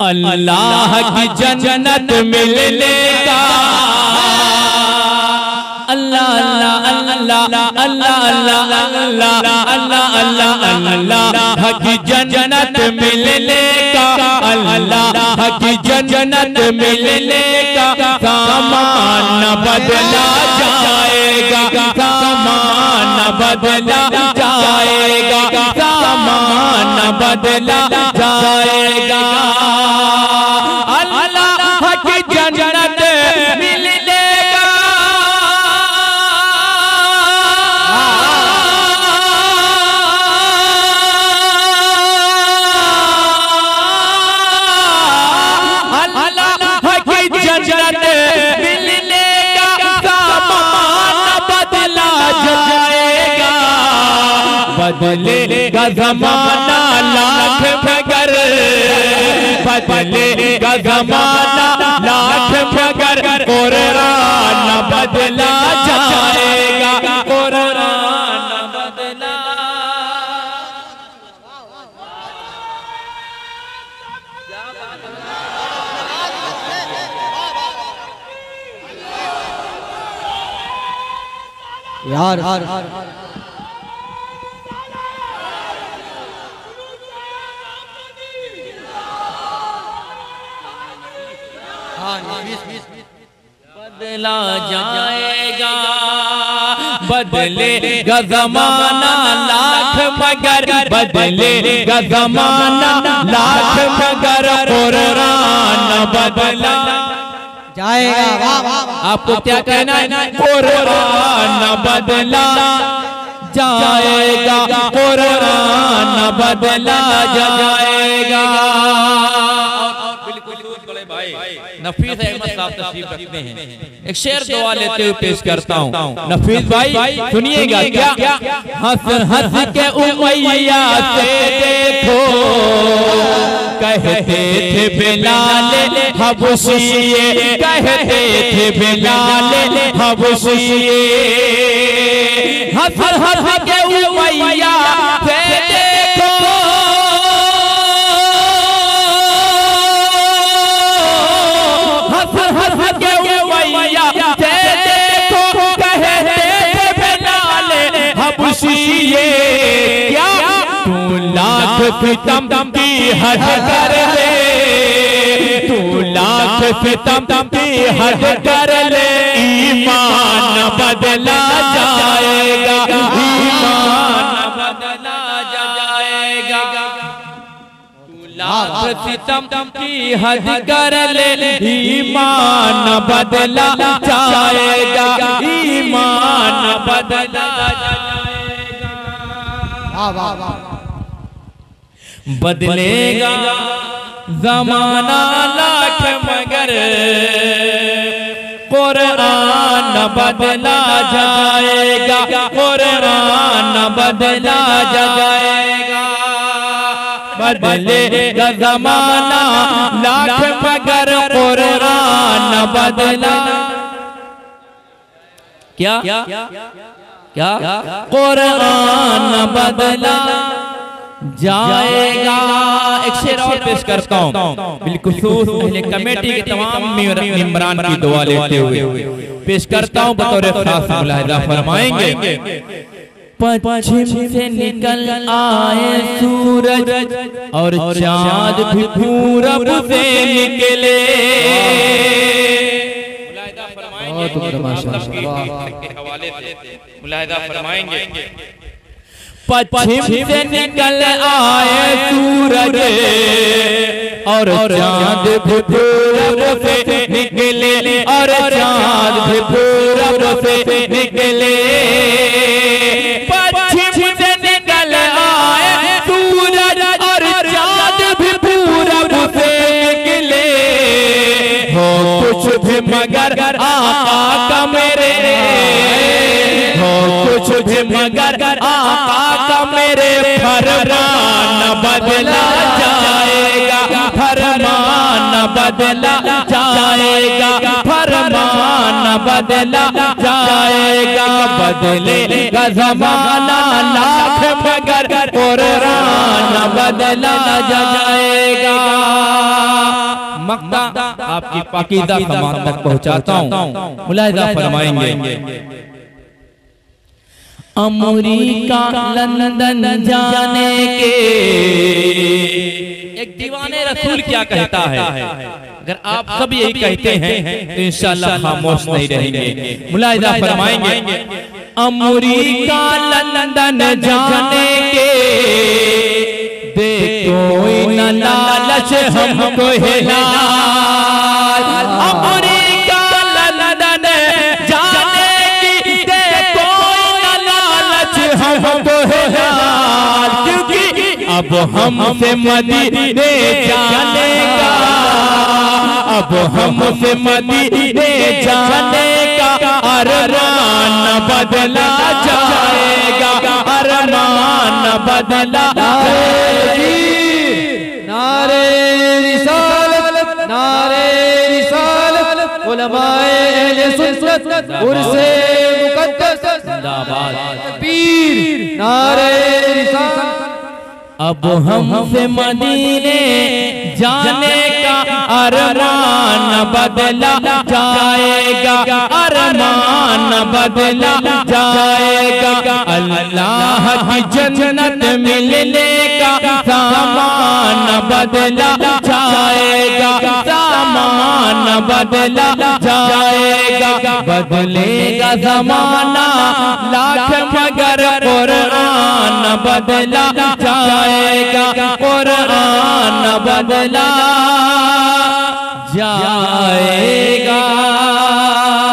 अल्लाह की जन्नत मिलने का अल्लाह अल्लाह अल्लाह अल्लाह अल्लाह अल्लाह अल्लाह अल्लाह की जन्नत मिलने का अल्लाह की जन्नत मिलने का सामान बदला जाएगा, सामान बदला जाएगा, सामान बदला जाएगा। अल्लाह की जन्नत मिलने का अल्लाह की जन्नत मिलने का सामान बदला जाएगा। बदलेगा ज़माना लाख मगर, बदलेगा ज़माना लाख मगर कुरान बदला जाएगा, कुरान बदला। यार बदला जाएगा, बदलेगा ज़माना लाख मगर, बदलेगा ज़माना लाख मगर कुरान बदला जाएगा। आपको क्या कहना है? कुरान बदला जाएगा, कुरान बदला जाएगा। नफीस अहमद साहब तशरीफ रखते हैं, एक शेर दुआ लेते हुए पेश करता हूँ। नफीस भाई सुनिएगा क्या? हंस हंस के उमैया से देखो, कहते थे बिलाल हबशिये, कहते थे बिलाल हबशिये। हंस हंस के उमैया से देखो, सितम की हद कर ले, तू लाख सितम की हद कर ले, ईमान बदला जाएगा, ईमान बदला जाएगा। तू लाख सितम की हद कर ले, ईमान बदला जाएगा, ईमान बदला जाएगा। बदलेगा ज़माना लाख मगर कुरान बदला जाएगा, कुरान बदला जाएगा। बदलेगा ज़माना लाख मगर कुरान बदला क्या क्या कुरान बदला जाएगा। एक शेर और पेश करता हूँ, बिलखुसूस अहले कमेटी के तमाम मेंबरान की दुआ लेते हुए पेश करता हूँ। बतौर खास मुलाहिजा फरमाएंगे। पश्चिम से निकल आए सूरज और चाँद भी पूरब से निकले, मुलाहिजा फरमाएंगे। पश्चिम से निकल आए सूरज और चाँद भी पूरब से निकले, और चाँद भी पूरब से निकले। पश्चिम से निकल आए सूरज और चाँद भी पूरब से निकले, हो कुछ भी मगर आका का मेरे, हो कुछ भी मगर आका का मेरे, फरमान बदला जाएगा, फरमान बदला जाएगा, फरमान बदला जाएगा। बदलेगा ज़माना लाख मगर कुरान बदला जाएगा। मक्ता आपकी पाकीज़ा समात तक पहुंचाता हूं। मुलाहिज़ा फरमाएंगे अमेरिका लंदन जाने के एक दीवाने रसूल क्या कहता है। अगर आप सब यही कहते हैं तो इंशाअल्लाह खामोश नहीं रहेंगे। मुलाहिज़ा फरमाएंगे अमेरिका लंदन जाने के देखो न लालच हमको है लाल। अमेरिका लंदन जाने की देखो न लालच हमको है लाल। क्योंकि अब हमसे मदीने जाने का, अब हमसे मदीने जाने का अरमान बदला जाएगा, अरमान बदला जाएगा। नारे रिसालत, नारे रिसालत, उलमाए अहले सुन्नत उर्से मुक़द्दस जिंदाबाद। तकबीर, नारे रिसालत। अब हमसे मदीने जाने का अरमान बदला जाएगा, अरमान बदला जाएगा। अल्लाह की जन्नत मिलने का सामान बदला जाएगा, सामान बदला जाएगा। बदलेगा ज़माना लाख मगर कुरान बदला जाएगा, कुरान बदला जाएगा।